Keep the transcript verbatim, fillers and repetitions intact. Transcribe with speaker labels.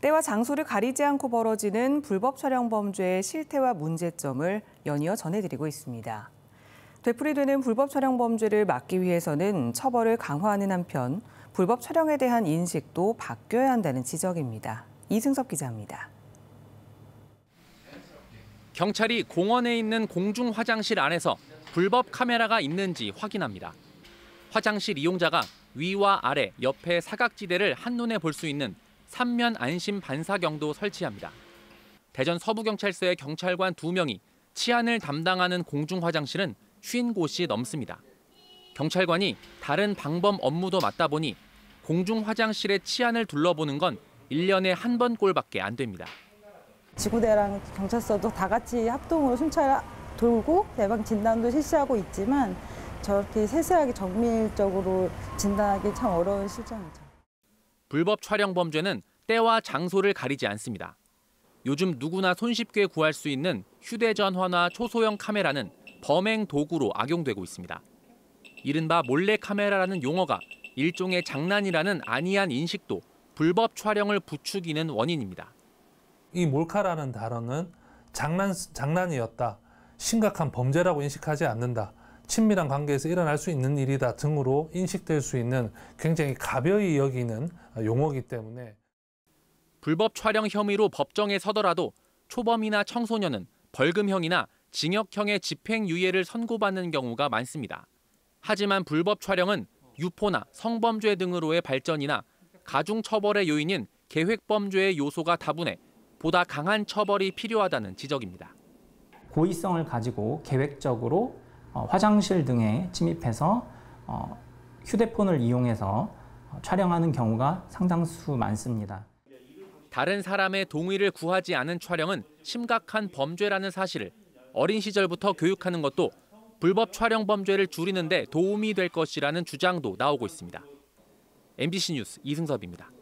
Speaker 1: 때와 장소를 가리지 않고 벌어지는 불법 촬영 범죄의 실태와 문제점을 연이어 전해드리고 있습니다. 되풀이되는 불법 촬영 범죄를 막기 위해서는 처벌을 강화하는 한편 불법 촬영에 대한 인식도 바뀌어야 한다는 지적입니다. 이승섭 기자입니다.
Speaker 2: 경찰이 공원에 있는 공중 화장실 안에서 불법 카메라가 있는지 확인합니다. 화장실 이용자가 위와 아래, 옆에 사각지대를 한눈에 볼 수 있는 삼면 안심 반사경도 설치합니다. 대전 서부경찰서의 경찰관 두 명이 치안을 담당하는 공중 화장실은 쉰 곳이 넘습니다. 경찰관이 다른 방범 업무도 맡다 보니 공중 화장실의 치안을 둘러보는 건 일 년에 한 번 꼴밖에 안 됩니다.
Speaker 3: 지구대랑 경찰서도 다 같이 합동으로 순찰 돌고 예방 진단도 실시하고 있지만 저렇게 세세하게 정밀적으로 진단하기 참 어려운 실정이죠.
Speaker 2: 불법 촬영 범죄는 때와 장소를 가리지 않습니다. 요즘 누구나 손쉽게 구할 수 있는 휴대전화나 초소형 카메라는 범행 도구로 악용되고 있습니다. 이른바 몰래카메라라는 용어가 일종의 장난이라는 안이한 인식도 불법 촬영을 부추기는 원인입니다.
Speaker 4: 이 몰카라는 단어는 장난, 장난이었다, 심각한 범죄라고 인식하지 않는다, 친밀한 관계에서 일어날 수 있는 일이다 등으로 인식될 수 있는 굉장히 가벼이 여기는 용어이기 때문에
Speaker 2: 불법 촬영 혐의로 법정에 서더라도 초범이나 청소년은 벌금형이나 징역형의 집행유예를 선고받는 경우가 많습니다. 하지만 불법 촬영은 유포나 성범죄 등으로의 발전이나 가중처벌의 요인인 계획범죄의 요소가 다분해 보다 강한 처벌이 필요하다는 지적입니다.
Speaker 5: 고의성을 가지고 계획적으로 화장실 등에 침입해서 휴대폰을 이용해서 촬영하는 경우가 상당수 많습니다.
Speaker 2: 다른 사람의 동의를 구하지 않은 촬영은 심각한 범죄라는 사실을 어린 시절부터 교육하는 것도 불법 촬영 범죄를 줄이는 데 도움이 될 것이라는 주장도 나오고 있습니다. 엠비씨 뉴스 이승섭입니다.